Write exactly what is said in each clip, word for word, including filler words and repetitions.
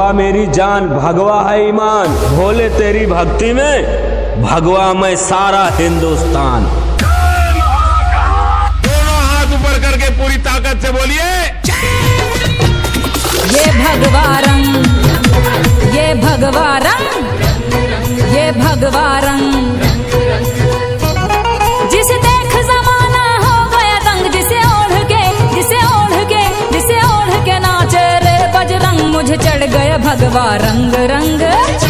भगवा मेरी जान, भगवा है ईमान, भोले तेरी भक्ति में भगवा मैं सारा हिंदुस्तान। दोनों हाथ ऊपर करके पूरी ताकत से बोलिए, ये भगवा रंग, ये भगवा रंग, ये भगवा रंग, जिसे देख जमाना हो गया दंग, जिसे ओढ़ के, जिसे ओढ़ के, जिसे ओढ़ के नाचे रे बजरंग। मुझे चढ़ गया भगवा रंग रंग,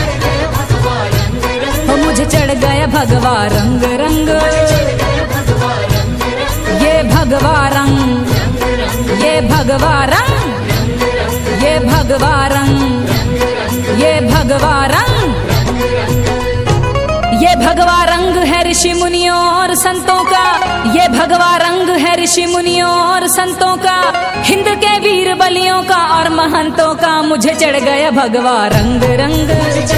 हो मुझे चढ़ गया भगवा रंग रंग। ये भगवा रंग, ये भगवा रंग, ये भगवा रंग, ये भगवा रंग, ये भगवा रंग है ऋषि मुनियों और संतों का, ये भगवा रंग है ऋषि मुनियों और संतों का, हिंद के वीर बलियों का और महंतों का। मुझे चढ़ गया भगवा रंग रंग,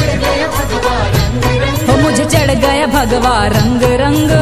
हो मुझे चढ़ गया भगवा रंग रंग।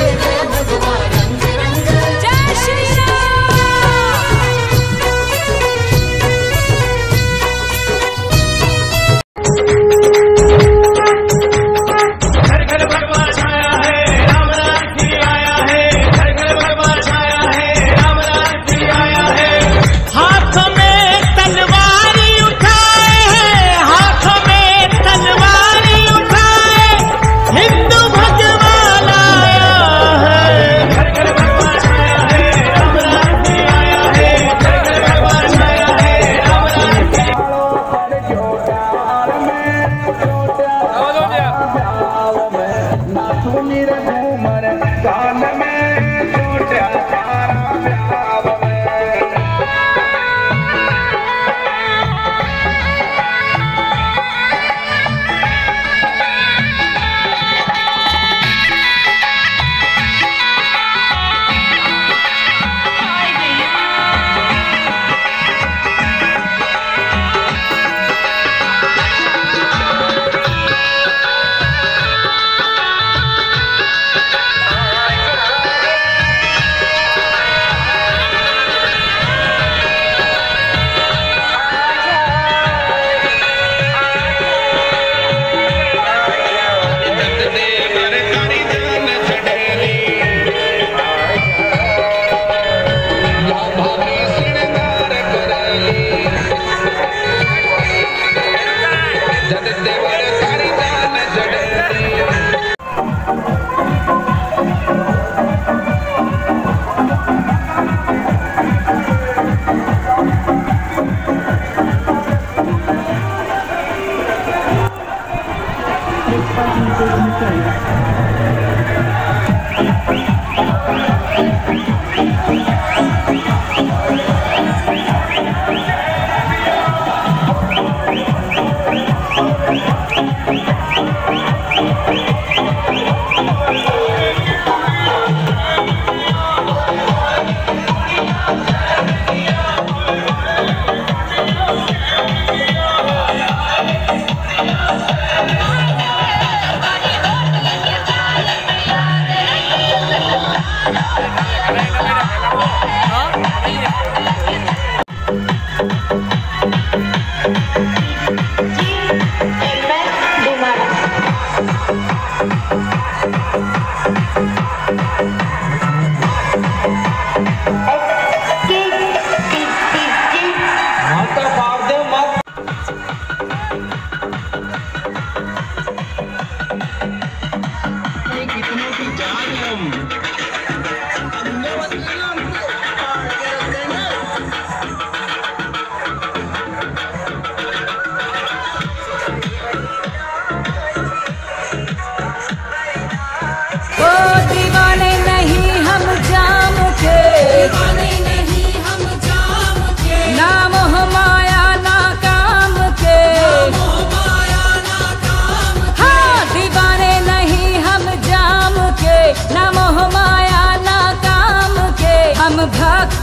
भक्त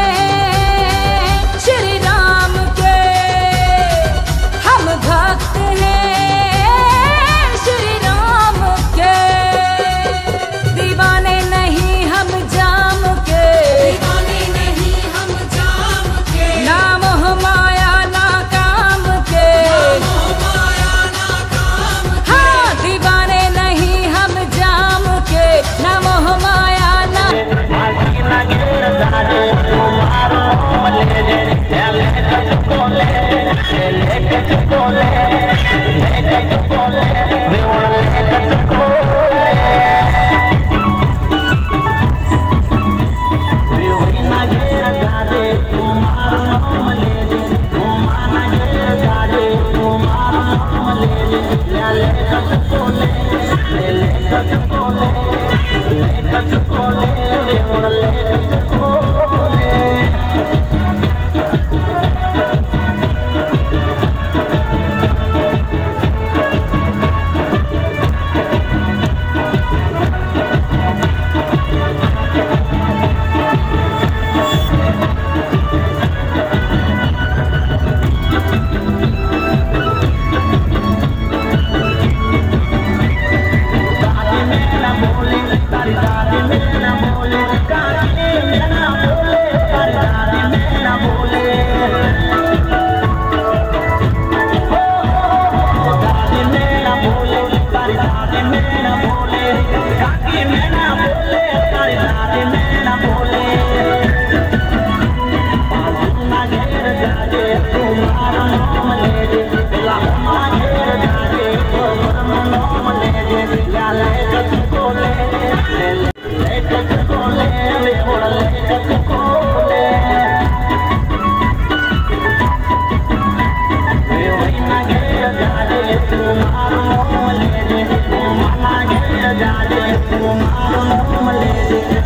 हैं श्री राम के, हम भक्त हैं श्री राम के, दीवाने नहीं हम जाम के, दीवाने नहीं हम जाम के, ना मोह माया ना काम के, Let